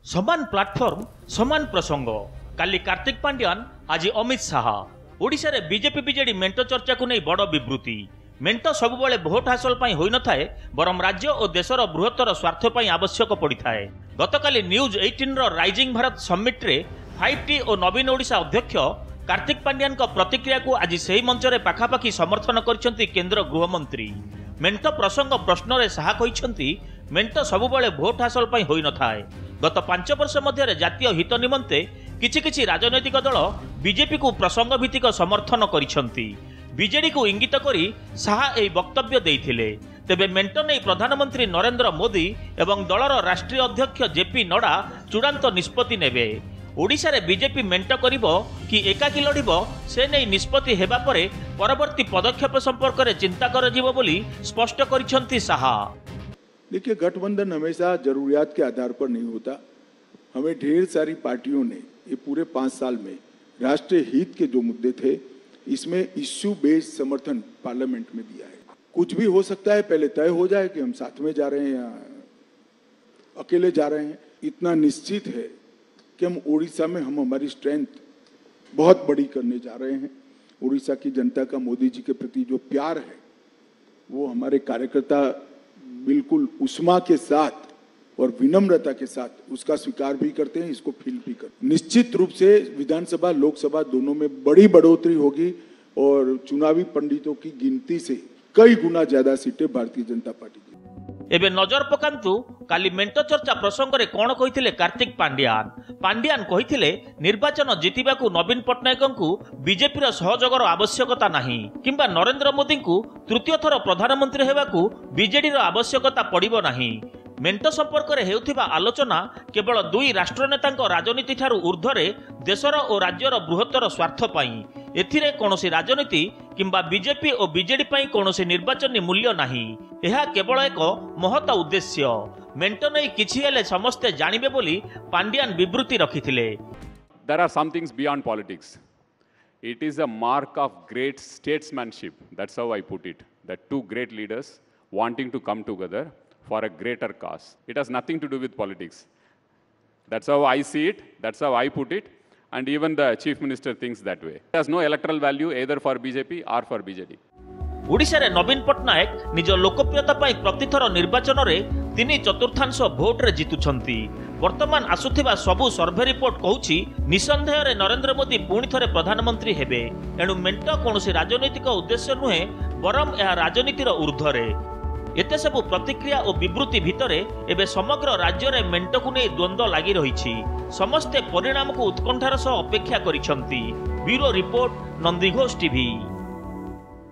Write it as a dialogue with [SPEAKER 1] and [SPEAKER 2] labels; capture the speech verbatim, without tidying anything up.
[SPEAKER 1] समान प्लाटफॉर्म समान प्रसंग काली कार्तिक पांड्यान आज अमित शाह ओडिशा रे बीजेपी बीजेडी मेंट चर्चा को नहीं बड़ विवृत्ति मेंट सबुबले भोट हासिल पाई होई नथाए बरम राज्य और देशर बृहत्तर स्वार्थ पाई आवश्यक पड़िथाए। गतकाली न्यूज अठारह रो राइजिंग भारत समिट रे फाइव टी और नवीन ओडिशा अध्यक्ष कार्तिक पांड्यान को प्रतिक्रिया को आज सही मंच रे पाखापाखी समर्थन करछंती केंद्र गृहमंत्री। मेंट प्रसंग प्रश्न रे शाह कहिसंती मेंट सबुबले भोट हासिल पाई होई नथाए गत पांच वर्ष मध्य जातीय हित निमंते किछि किछि राजनैतिक दल बीजेपी को प्रसंग भित्तिक समर्थन करिसंती। बीजेडी को इंगित करी शाह एही वक्तव्य देइथिले। तेबे मेंट नै प्रधानमंत्री नरेंद्र मोदी एवं दलर राष्ट्रीय अध्यक्ष जेपी नड्डा चूड़ांत निष्पत्ति नेबे। ओडिशा रे बीजेपी मेंट करिबो कि एकाकी लढिबो से नै निष्पत्ति हेबा परे परवर्ती पदक्षेप संपर्क रे चिंता करजिबो बोली स्पष्ट करिसंती शाह।
[SPEAKER 2] देखिए, गठबंधन हमेशा जरूरियात के आधार पर नहीं होता। हमें ढेर सारी पार्टियों ने ये पूरे पाँच साल में राष्ट्रीय हित के जो मुद्दे थे इसमें इश्यू बेस्ड समर्थन पार्लियामेंट में दिया है। कुछ भी हो सकता है, पहले तय हो जाए कि हम साथ में जा रहे हैं या अकेले जा रहे हैं। इतना निश्चित है कि हम उड़ीसा में हम हमारी स्ट्रेंथ बहुत बड़ी करने जा रहे हैं। उड़ीसा की जनता का मोदी जी के प्रति जो प्यार है वो हमारे कार्यकर्ता बिल्कुल उस्मा के साथ और विनम्रता के साथ उसका स्वीकार भी करते हैं, इसको फील भी करते हैं। निश्चित रूप से विधानसभा लोकसभा दोनों में बड़ी बढ़ोतरी होगी और चुनावी पंडितों की गिनती से कई गुना ज्यादा सीटें भारतीय जनता पार्टी की।
[SPEAKER 1] एबे नजर पकांतु काली मेंट चर्चा प्रसंग रे कोन कहिथिले कार्तिक पांड्यान। पांड्यान कहिथिले निर्वाचन जितिबा को नवीन पटनायक को बीजेपी रो सहयोगर आवश्यकता नाही किंबा नरेंद्र मोदी को तृतीय थर प्रधानमंत्री हेबा को बीजेडी रो आवश्यकता पड़िबो नाही। मेंट संपर्क रे हेउथिबा आलोचना केवल दुई राष्ट्रनेतांक राजनीति ठारू ऊर्ध्वरे देशर और राज्यर बृहत्तर स्वार्थ पाई। एथिरे कोनोसी राजनीति किंबा बीजेपी और बीजेडी पाई कोनोसी निर्वाचन मूल्य नाही। एहा केवल एक महत उद्देश्य। मेंट नै किछि हेले समस्ते जानिबे बोली Pandian विवृत्ति रखिथिले।
[SPEAKER 3] There are some things beyond politics. It is a mark of great statesmanship. That's how I put it. That two great leaders wanting to come together for a greater cause. It has nothing to do with politics. That's how I see it. That's how I put it. And even the Chief Minister thinks that way. It has no electoral value either for B J P or for B J D.
[SPEAKER 1] Odisha रे नवीन पटनायक निज लोकप्रियता पाई प्रतिथर निर्वाचन रे तीन चतुर्थांश vote रे जितुछंती। वर्तमान आसुथिबा सबु सर्वे रिपोर्ट कहूछि निसंदेह रे नरेंद्र मोदी पुणी थरे प्रधानमंत्री हेबे। एणु मेंट कोनोसी राजनैतिक उद्देश्य नुहे बरम यह राजनीतिर ऊर्ध्वरे। एते सबु प्रतिक्रिया और विवृत्ति भितरे एबे समग्र राज्य रे मेंट को नै द्वंद्व लागि रहिछि। समस्ते परिणाम को उत्कंठार सह अपेक्षा करिसंती। Bureau report, Nandighosh TV.